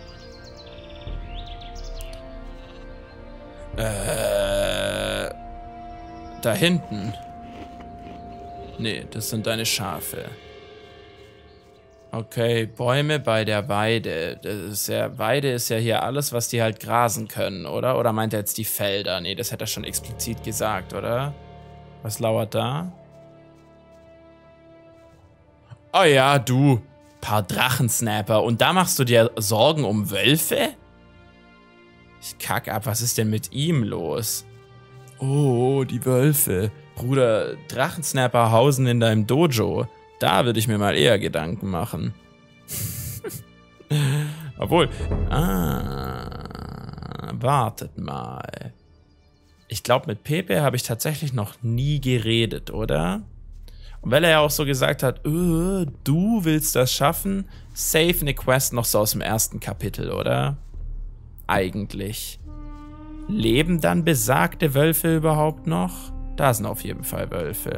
Da hinten. Nee, das sind deine Schafe. Okay, Bäume bei der Weide. Das ist ja, Weide ist ja hier alles, was die halt grasen können, oder? Oder meint er jetzt die Felder? Nee, das hätte er schon explizit gesagt, oder? Was lauert da? Oh ja, du. Paar Drachensnapper. Und da machst du dir Sorgen um Wölfe? Ich kack ab, was ist denn mit ihm los? Oh, die Wölfe. Bruder, Drachensnapper hausen in deinem Dojo. Da würde ich mir mal eher Gedanken machen. Obwohl, wartet mal. Ich glaube, mit Pepe habe ich tatsächlich noch nie geredet, oder? Und weil er ja auch so gesagt hat, du willst das schaffen, save eine Quest noch so aus dem ersten Kapitel, oder? eigentlich. Leben dann besagte Wölfe überhaupt noch? Da sind auf jeden Fall Wölfe.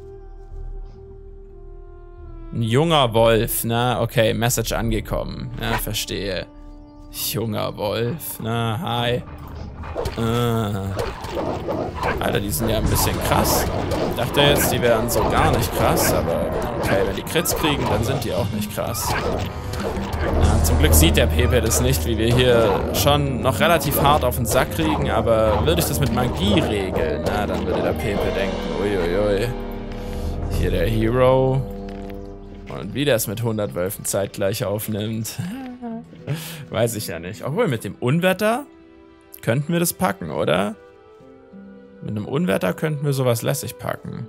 Ein junger Wolf, ne? Okay, Message angekommen. Ja, verstehe. Junger Wolf, ne? Hi. Alter, die sind ja ein bisschen krass. Ich dachte jetzt, die wären so gar nicht krass, aber okay, wenn die Crits kriegen, dann sind die auch nicht krass. Ja, zum Glück sieht der Pepe das nicht, wie wir hier schon noch relativ hart auf den Sack kriegen, aber würde ich das mit Magie regeln, na, dann würde der Pepe denken, uiuiui. Hier der Hero. Und wie der es mit 100 Wölfen zeitgleich aufnimmt. Weiß ich ja nicht. Obwohl, mit dem Unwetter könnten wir das packen, oder? Mit einem Unwetter könnten wir sowas lässig packen.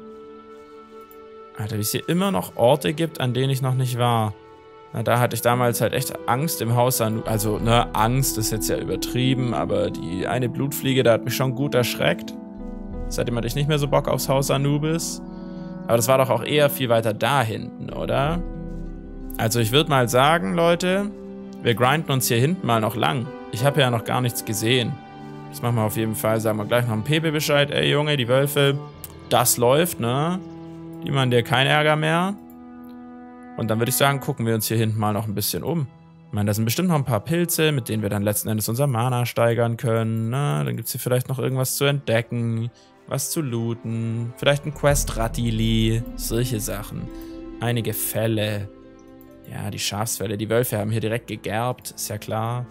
Alter, wie es hier immer noch Orte gibt, an denen ich noch nicht war. Na, da hatte ich damals halt echt Angst im Haus Anubis. Also, ne, Angst ist jetzt ja übertrieben, aber die eine Blutfliege, da hat mich schon gut erschreckt. Seitdem hatte ich nicht mehr so Bock aufs Haus Anubis. Aber das war doch auch eher viel weiter da hinten, oder? Also ich würde mal sagen, Leute, wir grinden uns hier hinten mal noch lang. Ich habe ja noch gar nichts gesehen. Das machen wir auf jeden Fall. Sagen wir gleich noch dem Pepe Bescheid. Ey, Junge, die Wölfe, das läuft, ne? Die machen dir keinen Ärger mehr. Und dann würde ich sagen, gucken wir uns hier hinten mal noch ein bisschen um. Ich meine, da sind bestimmt noch ein paar Pilze, mit denen wir dann letzten Endes unser Mana steigern können. Ne? Dann gibt es hier vielleicht noch irgendwas zu entdecken, was zu looten. Vielleicht ein Quest-Rattili, solche Sachen. Einige Fälle. Ja, die Schafsfälle. Die Wölfe haben hier direkt gegerbt, ist ja klar.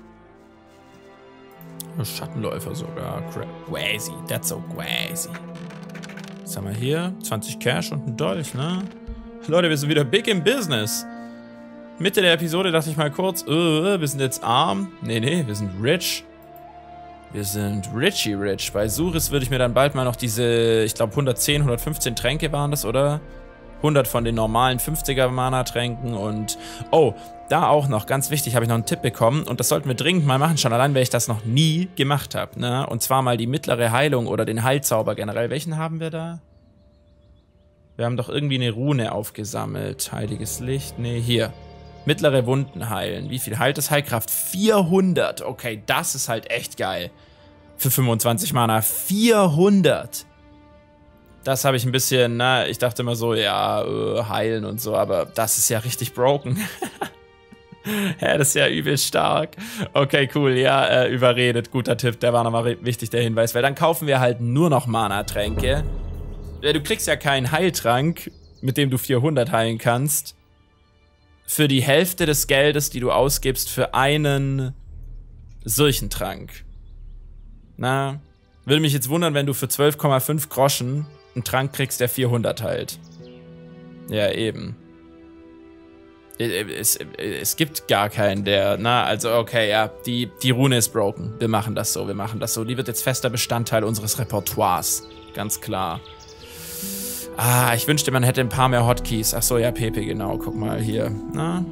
Schattenläufer sogar. Crazy, that's so crazy. Was haben wir hier? 20 Cash und ein Dolch, ne? Leute, wir sind wieder big im Business. Mitte der Episode dachte ich mal kurz, wir sind jetzt arm. Nee, wir sind rich. Wir sind richie rich. Bei Suris würde ich mir dann bald mal noch diese, ich glaube 110, 115 Tränke waren das, oder? 100 von den normalen 50er Mana-Tränken und... Oh, da auch noch, ganz wichtig, habe ich noch einen Tipp bekommen und das sollten wir dringend mal machen, schon allein, weil ich das noch nie gemacht habe, ne? Und zwar mal die mittlere Heilung oder den Heilzauber generell. Welchen haben wir da? Wir haben doch irgendwie eine Rune aufgesammelt. Heiliges Licht, nee, hier. Mittlere Wunden heilen. Wie viel heilt es? Heilkraft 400. Okay, das ist halt echt geil. Für 25 Mana 400. Das habe ich ein bisschen, na, ich dachte immer so, ja, heilen und so, aber das ist ja richtig broken. Ja, das ist ja übel stark. Okay, cool, ja, überredet. Guter Tipp, der war nochmal wichtig, der Hinweis, weil dann kaufen wir halt nur noch Mana-Tränke. Du kriegst ja keinen Heiltrank, mit dem du 400 heilen kannst, für die Hälfte des Geldes, die du ausgibst für einen solchen Trank. Na, würde mich jetzt wundern, wenn du für 12,5 Groschen einen Trank kriegst, der 400 heilt. Ja, eben. Es gibt gar keinen, der, na, also okay, ja, die Rune ist broken. Wir machen das so, Die wird jetzt fester Bestandteil unseres Repertoires. Ganz klar. Ah, ich wünschte, man hätte ein paar mehr Hotkeys. Ach so, ja, Pepe, genau. Guck mal hier. Na?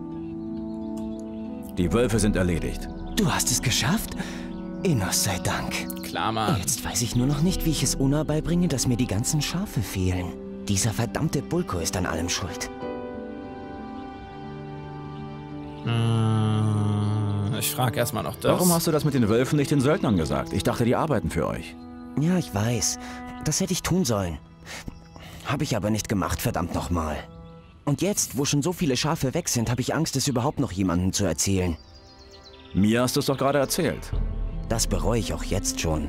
Die Wölfe sind erledigt. Du hast es geschafft? Innos sei Dank. Klar, Mann. Jetzt weiß ich nur noch nicht, wie ich es Una beibringe, dass mir die ganzen Schafe fehlen. Dieser verdammte Bulko ist an allem schuld. Ich frage erstmal noch das. Warum hast du das mit den Wölfen nicht den Söldnern gesagt? Ich dachte, die arbeiten für euch. Ja, ich weiß. Das hätte ich tun sollen. Habe ich aber nicht gemacht, verdammt nochmal. Und jetzt, wo schon so viele Schafe weg sind, habe ich Angst, es überhaupt noch jemandem zu erzählen. Mir hast du es doch gerade erzählt. Das bereue ich auch jetzt schon.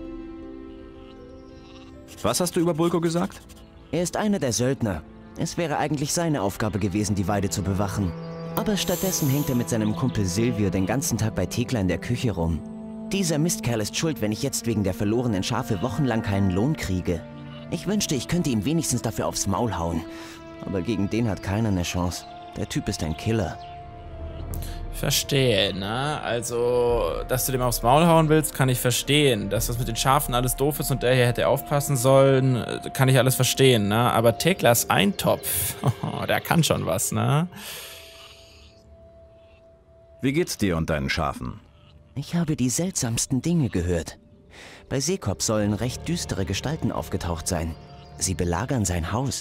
Was hast du über Bulko gesagt? Er ist einer der Söldner. Es wäre eigentlich seine Aufgabe gewesen, die Weide zu bewachen. Aber stattdessen hängt er mit seinem Kumpel Silvio den ganzen Tag bei Thekla in der Küche rum. Dieser Mistkerl ist schuld, wenn ich jetzt wegen der verlorenen Schafe wochenlang keinen Lohn kriege. Ich wünschte, ich könnte ihm wenigstens dafür aufs Maul hauen. Aber gegen den hat keiner eine Chance. Der Typ ist ein Killer. Verstehe, ne? Also, dass du dem aufs Maul hauen willst, kann ich verstehen. Dass das mit den Schafen alles doof ist und der hier hätte aufpassen sollen, kann ich alles verstehen, ne? Aber Theklas Eintopf, der kann schon was, ne? Wie geht's dir und deinen Schafen? Ich habe die seltsamsten Dinge gehört. Bei Sekop sollen recht düstere Gestalten aufgetaucht sein. Sie belagern sein Haus.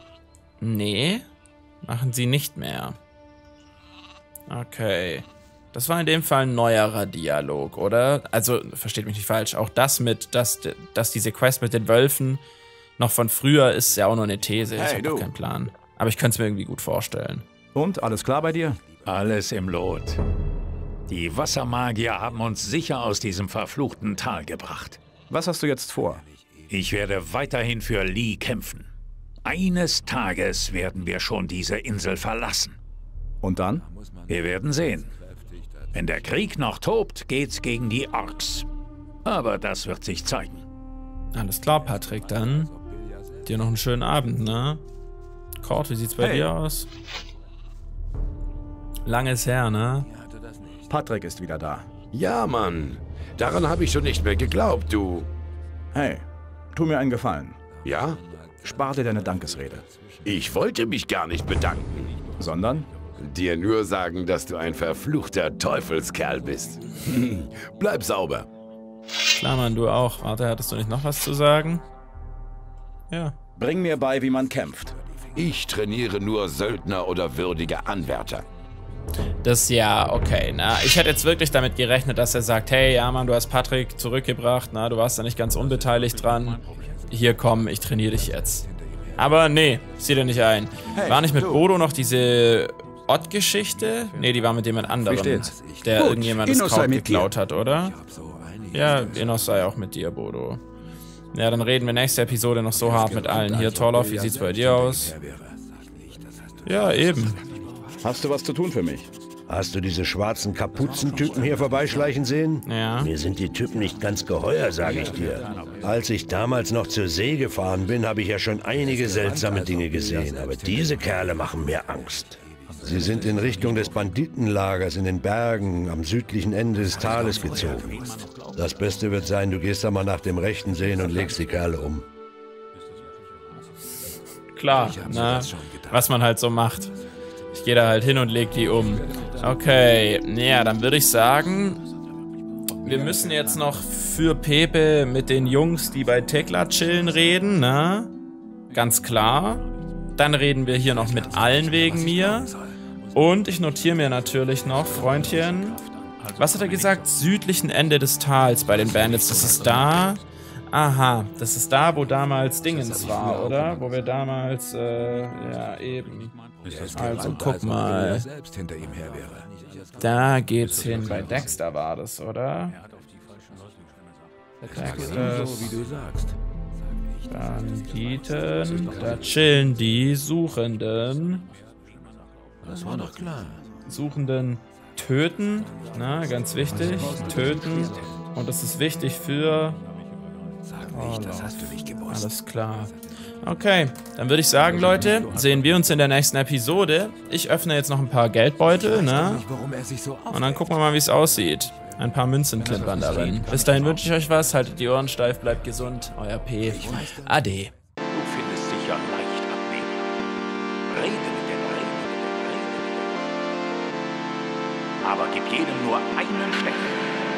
Nee, machen sie nicht mehr. Okay. Das war in dem Fall ein neuerer Dialog, oder? Also, versteht mich nicht falsch, auch das mit, dass diese Quest mit den Wölfen noch von früher ist ja auch nur eine These. Ich habe doch keinen Plan. Aber ich könnte es mir irgendwie gut vorstellen. Und, alles klar bei dir? Alles im Lot. Die Wassermagier haben uns sicher aus diesem verfluchten Tal gebracht. Was hast du jetzt vor? Ich werde weiterhin für Lee kämpfen. Eines Tages werden wir schon diese Insel verlassen. Und dann? Wir werden sehen. Wenn der Krieg noch tobt, geht's gegen die Orks. Aber das wird sich zeigen. Alles klar, Patrick, dann dir noch einen schönen Abend, ne? Cord, wie sieht's bei dir aus? Lange ist her, ne? Patrick ist wieder da. Ja, Mann. Daran habe ich schon nicht mehr geglaubt, du. Hey, tu mir einen Gefallen. Ja? Spar dir deine Dankesrede. Ich wollte mich gar nicht bedanken. Sondern? Dir nur sagen, dass du ein verfluchter Teufelskerl bist. Bleib sauber. Klar, Mann, du auch. Warte, hattest du nicht noch was zu sagen? Ja. Bring mir bei, wie man kämpft. Ich trainiere nur Söldner oder würdige Anwärter. Das ja, okay, na, ich hätte jetzt wirklich damit gerechnet, dass er sagt, hey, ja, Mann, du hast Patrick zurückgebracht, na, du warst da nicht ganz unbeteiligt dran. Hier, komm, ich trainiere dich jetzt. Aber nee, sieht er nicht ein. Hey, war nicht mit Bodo noch diese Ott-Geschichte? Nee, die war mit jemand anderem, der gut, irgendjemand das Kraut geklaut hat, oder? Ja, Innos sei auch mit dir, Bodo. Ja, dann reden wir nächste Episode noch so hart mit allen. Hier, Torloff, wie sieht's bei dir aus? Ja, eben. Hast du was zu tun für mich? Hast du diese schwarzen Kapuzentypen hier vorbeischleichen sehen? Ja. Mir sind die Typen nicht ganz geheuer, sage ich dir. Als ich damals noch zur See gefahren bin, habe ich ja schon einige seltsame Dinge gesehen. Aber diese Kerle machen mir Angst. Sie sind in Richtung des Banditenlagers in den Bergen am südlichen Ende des Tales gezogen. Das Beste wird sein, du gehst da mal nach dem Rechten sehen und legst die Kerle um. Klar, na, was man halt so macht. Ich gehe da halt hin und leg die um. Okay, ja, dann würde ich sagen, wir müssen jetzt noch für Pepe mit den Jungs, die bei Tekla chillen, reden, ne? Ganz klar. Dann reden wir hier noch mit allen wegen mir. Und ich notiere mir natürlich noch, Freundchen, was hat er gesagt? Südlichen Ende des Tals bei den Bandits. Das ist da. Aha, das ist da, wo damals Dingens war, oder? Wo wir damals, ja, eben. Also, guck mal. Da geht's hin. Bei Dexter war das, oder? Banditen. Da chillen die Suchenden. Das war doch klar. Suchenden töten. Na, ganz wichtig. Töten. Und das ist wichtig für... Oh, das hast du nicht gewusst. Alles klar. Okay, dann würde ich sagen, Leute, sehen wir uns in der nächsten Episode. Ich öffne jetzt noch ein paar Geldbeutel, ne? Und dann gucken wir mal, wie es aussieht. Ein paar Münzen klimpern darin. Bis dahin wünsche ich euch was. Haltet die Ohren steif, bleibt gesund. Euer P. Ade. Du findest sicher leicht abnehmen. Rede mit den Reden. Aber gib jedem nur einen Stecken.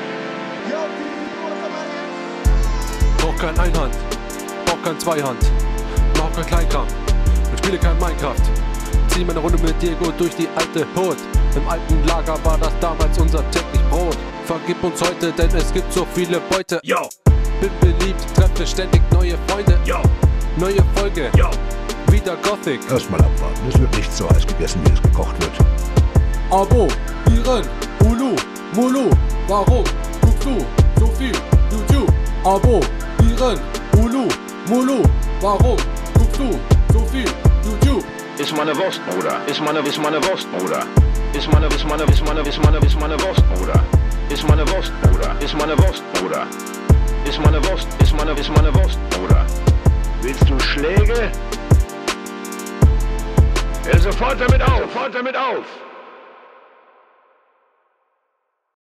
Brauch kein Einhand, brauch kein Zweihand, brauch kein Kleinkram und spiele kein Minecraft. Zieh meine Runde mit Diego durch die alte Hut. Im alten Lager war das damals unser täglich Brot. Vergib uns heute, denn es gibt so viele Beute. Yo. Bin beliebt, treffe ständig neue Freunde. Yo. Neue Folge, yo. Wieder Gothic. Erstmal abwarten, es wird nicht so heiß gegessen, wie es gekocht wird. Abo, Iren, Ulu, Mulu, warum guckst du so viel YouTube? Abo, Iren, Ulu, Mulu, warum guckst du so viel YouTube? Ist meine Wurst, Bruder. Ist meine Wurst, Bruder. Ist meine Wurst, Bruder. Ist meine Wurst, Bruder. Ist meine Wurst, Bruder. Ist meine Wurst, Bruder. Willst du Schläge? Hör sofort damit auf!